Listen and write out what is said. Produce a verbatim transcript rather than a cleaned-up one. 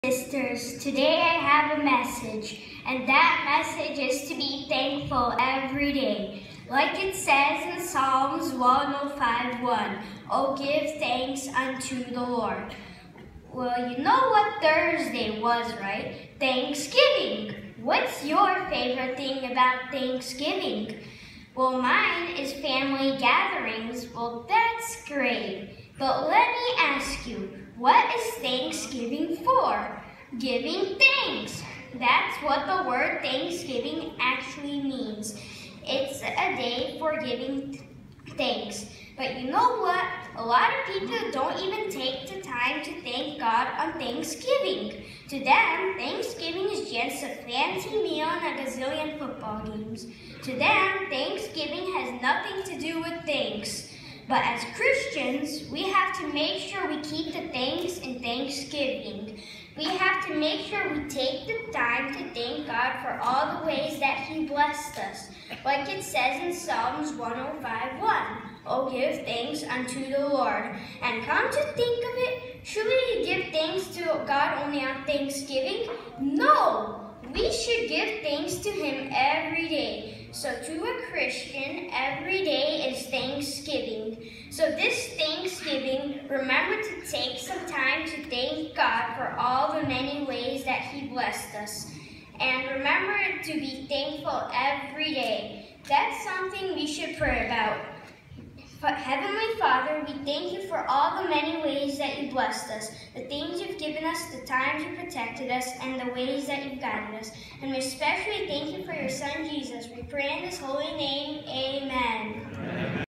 Sisters, today I have a message, and that message is to be thankful every day. Like it says in Psalms one oh five one, "Oh, give thanks unto the Lord." Well, you know what Thursday was, right? Thanksgiving. What's your favorite thing about Thanksgiving? Well, mine is family gatherings. Well, that's great. But let me ask you, what is Thanksgiving for? Giving thanks. That's what the word Thanksgiving actually means. It's a day for giving thanks. But you know what? A lot of people don't even take the time to thank God on Thanksgiving. To them, Thanksgiving is just a fancy meal and a gazillion football games. To them, Thanksgiving has nothing to do with thanks. But as Christians, we have to make sure we keep the thanks in Thanksgiving. We have to make sure we take the time to thank God for all the ways that He blessed us. Like it says in Psalms one oh five one, "Oh, give thanks unto the Lord." And come to think of it, should we give thanks to God only on Thanksgiving? No! We should give thanks to Him every day. So to a Christian, every day is Thanksgiving. So this Thanksgiving, remember to take some time to thank God for all the many ways that He blessed us. And remember to be thankful every day. That's something we should pray about. But Heavenly Father, we thank you for all the many ways that you blessed us, the things you've given us, the times you protected us, and the ways that you've guided us. And we especially thank you for your Son, Jesus. We pray in His holy name, amen.